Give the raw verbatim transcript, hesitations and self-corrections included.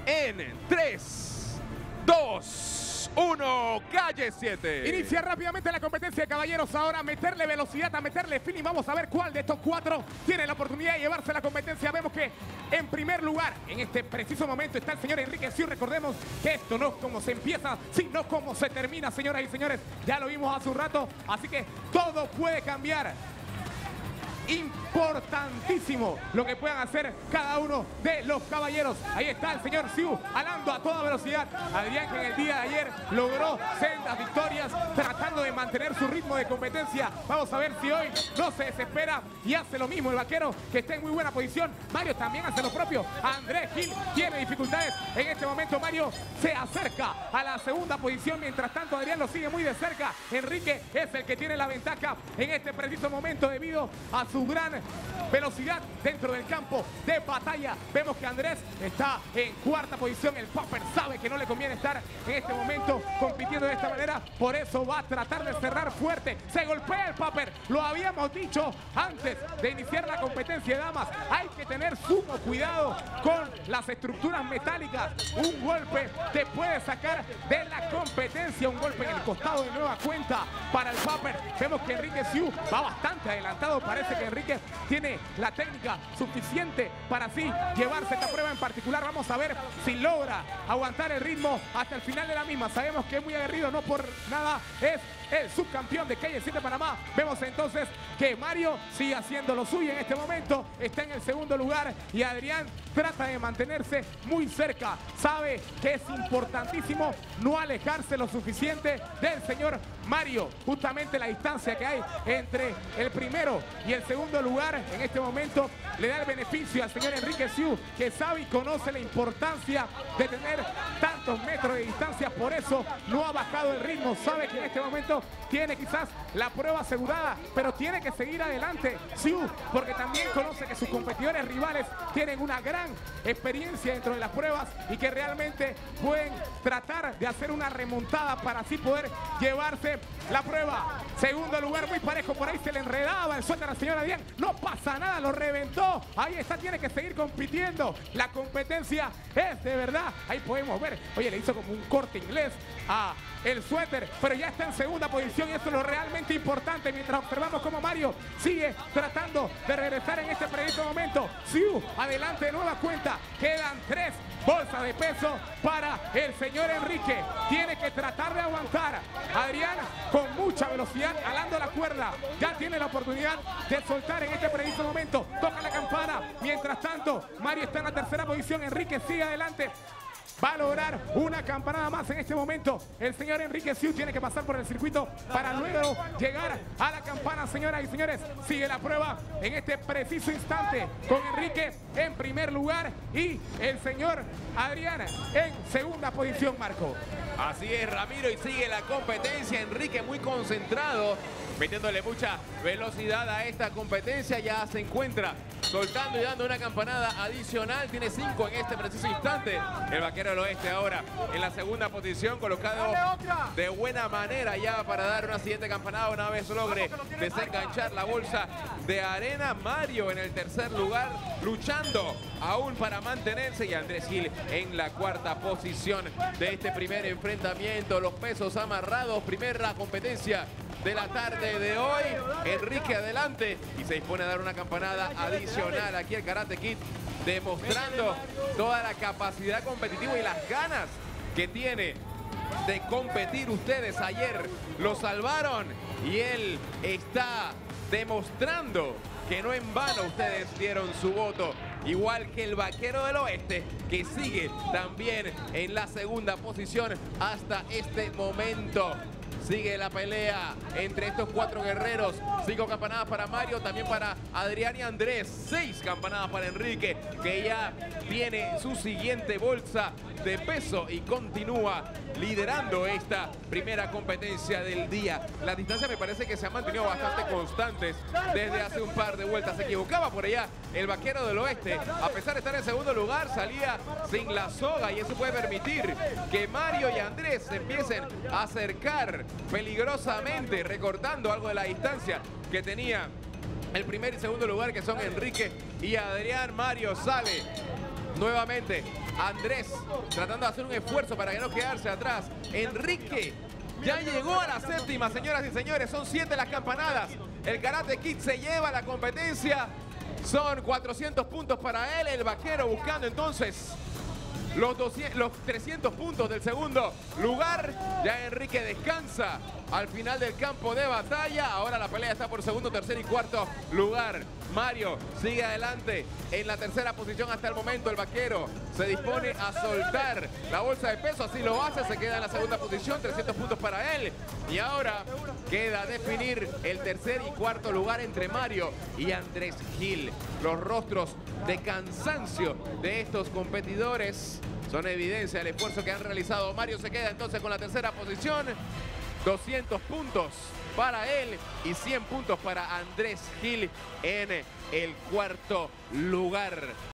en tres, dos, uno, calle siete. Inicia rápidamente la competencia de caballeros. Ahora meterle velocidad, a meterle feeling. Vamos a ver cuál de estos cuatro tiene la oportunidad de llevarse la competencia. Vemos que en primer lugar, en este preciso momento, está el señor Enrique Siu. Recordemos que esto no es como se empieza, sino como se termina, señoras y señores. Ya lo vimos hace un rato, así que todo puede cambiar. Importantísimo lo que puedan hacer cada uno de los caballeros. Ahí está el señor Siu alando a toda velocidad. Adrián, que en el día de ayer logró sendas victorias tratando de mantener su ritmo de competencia. Vamos a ver si hoy no se desespera y hace lo mismo el vaquero, que está en muy buena posición. Mario también hace lo propio. Andrés Gil tiene dificultades en este momento. Mario se acerca a la segunda posición. Mientras tanto, Adrián lo sigue muy de cerca. Enrique es el que tiene la ventaja en este preciso momento debido a su gran velocidad dentro del campo de batalla. Vemos que Andrés está en cuarta posición. El Popper sabe que no le conviene estar en este momento compitiendo de esta manera, por eso va a tratar de cerrar fuerte. Se golpea el Popper, lo habíamos dicho antes de iniciar la competencia de damas. Hay que tener sumo cuidado con las estructuras metálicas. Un golpe te puede sacar de la competencia. Un golpe en el costado de nueva cuenta para el Popper. Vemos que Enrique Siu va bastante adelantado. Parece que Enrique tiene la técnica suficiente para así llevarse esta prueba en particular. Vamos a ver si logra aguantar el ritmo hasta el final de la misma. Sabemos que es muy aguerrido, no por nada es el subcampeón de calle siete Panamá. Vemos entonces que Mario sigue haciendo lo suyo en este momento. Está en el segundo lugar y Adrián trata de mantenerse muy cerca. Sabe que es importantísimo no alejarse lo suficiente del señor Mario. Justamente la distancia que hay entre el primero y el segundo lugar en este momento le da el beneficio al señor Enrique Siu, que sabe y conoce la importancia de tener tantos metros de distancia. Por eso no ha bajado el ritmo. Sabe que en este momento tiene quizás la prueba asegurada, pero tiene que seguir adelante Siu, porque también conoce que sus competidores rivales tienen una gran experiencia dentro de las pruebas y que realmente pueden tratar de hacer una remontada para así poder llevarse la prueba. Segundo lugar muy parejo, por ahí se le enredaba el suéter al señor Adrián. No pasa nada, lo reventó. Ahí está, tiene que seguir compitiendo. La competencia es de verdad. Ahí podemos ver, oye, le hizo como un corte inglés a el suéter, pero ya está en segunda posición y eso es lo realmente importante. Mientras observamos cómo Mario sigue tratando de regresar en este preciso momento. Siu adelante de nueva cuenta. Quedan tres bolsas de peso para el señor Enrique. Tiene que tratar de aguantar. Adrián con mucha velocidad alando la cuerda. Ya tiene la oportunidad de soltar en este preciso momento. Toca la campana. Mientras tanto, Mario está en la tercera posición. Enrique sigue adelante. Va a lograr una campanada más en este momento. El señor Enrique Siu tiene que pasar por el circuito para luego llegar a la campana, señoras y señores. Sigue la prueba en este preciso instante con Enrique en primer lugar y el señor Adrián en segunda posición, Marco. Así es, Ramiro, y sigue la competencia. Enrique muy concentrado, metiéndole mucha velocidad a esta competencia. Ya se encuentra soltando y dando una campanada adicional. Tiene cinco en este preciso instante. El vaquero del oeste ahora en la segunda posición, colocado de buena manera ya para dar una siguiente campanada una vez logre desenganchar la bolsa de arena. Mario en el tercer lugar, luchando aún para mantenerse, y Andrés Gil en la cuarta posición de este primer enfrentamiento. Los pesos amarrados, primera competencia de la tarde de hoy. Enrique adelante y se dispone a dar una campanada adicional aquí el Karate Kid, demostrando toda la capacidad competitiva y las ganas que tiene de competir. Ustedes ayer lo salvaron y él está demostrando que no en vano ustedes dieron su voto. Igual que el vaquero del oeste, que sigue también en la segunda posición hasta este momento. Sigue la pelea entre estos cuatro guerreros. Cinco campanadas para Mario, también para Adrián y Andrés. Seis campanadas para Enrique, que ya tiene su siguiente bolsa de peso y continúa liderando esta primera competencia del día. Las distancias me parece que se han mantenido bastante constantes desde hace un par de vueltas. Se equivocaba por allá el vaquero del oeste. A pesar de estar en segundo lugar, salía sin la soga y eso puede permitir que Mario y Andrés se empiecen a acercar peligrosamente, recortando algo de la distancia que tenía el primer y segundo lugar, que son Enrique y Adrián. Mario sale Nuevamente, Andrés tratando de hacer un esfuerzo para que no quedarse atrás. Enrique ya llegó a la séptima, señoras y señores. Son siete las campanadas. El Karate Kid se lleva la competencia. Son cuatrocientos puntos para él. El vaquero buscando entonces los, doscientos, los trescientos puntos del segundo lugar. Ya Enrique descansa al final del campo de batalla. Ahora la pelea está por segundo, tercer y cuarto lugar. Mario sigue adelante en la tercera posición hasta el momento. El vaquero se dispone a soltar la bolsa de peso. Así lo hace, se queda en la segunda posición. trescientos puntos para él. Y ahora queda definir el tercer y cuarto lugar entre Mario y Andrés Gil. Los rostros de cansancio de estos competidores son evidencia del esfuerzo que han realizado. Mario se queda entonces con la tercera posición. doscientos puntos para él y cien puntos para Andrés Gil en el cuarto lugar.